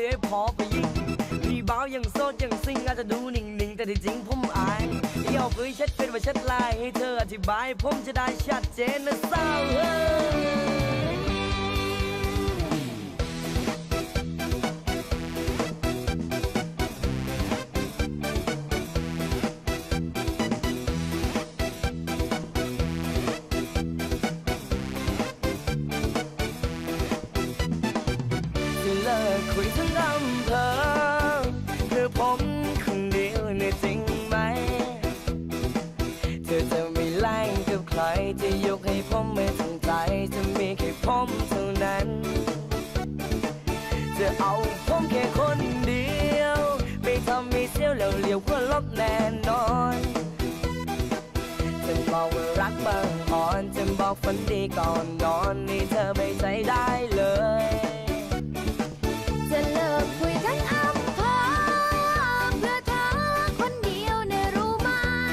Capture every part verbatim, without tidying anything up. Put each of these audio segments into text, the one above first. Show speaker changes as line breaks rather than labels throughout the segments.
ให้พอไปยิงพี่บ่าวยังโสดยังซิงอาจจะดูนิ่งๆแต่ที่จริงผมอายที่เอาปืนเช็ดเป็นว่าเช็ดลายให้เธออธิบายผมจะได้ชัดเจนนะสาวเฮ้เลิกคุยทั้งอำเภอคือผมคนเดียวเนี่ยจริงไหมเธอจะไม่แล่งกับใครจะยกให้ผมไม่ทั้งใจจะมีแค่ผมเท่านั้นจะเอาผมแค่คนเดียวไม่ทำไม่เสียวแล้วเลี้ยวก็ลบแน่นอนจะบอกว่ารักบางอ่อนจะบอกฝันดีก่อนนอนนี่เธอไม่ใจได้เลย
จะเลิกคุยทั้งอำเภอเพื่อเธอคนเดียวเนี่ยรู้ไหม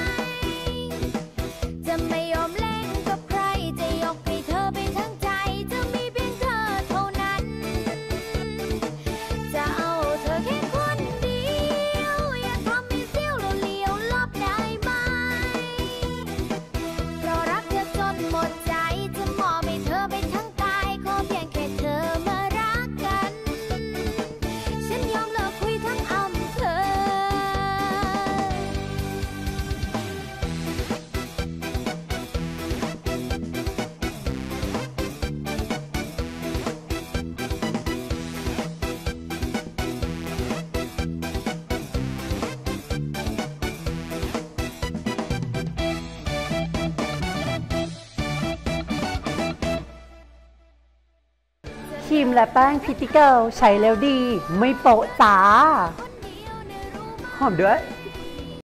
จะไม่ยอมเล่นกับใครจะยกให้เธอเป็นทั้งใจจะมีเพียงเธอเท่านั้นจะเอาเธอแค่คนเดียวอย่าทำให้เสี้ยวแล้วเลี้ยวลบได้ไหมเพราะรักเธอจนหมดใจจะมอบให้เธอเป็นทั้งกายขอเพียงแค่เธอมารักกันฉันยอมเลิกคุยทั้งอำเภอ
ครีมและแป้งพิติเกิลใช้แล้วดีไม่โปะจ้าหอมด้วย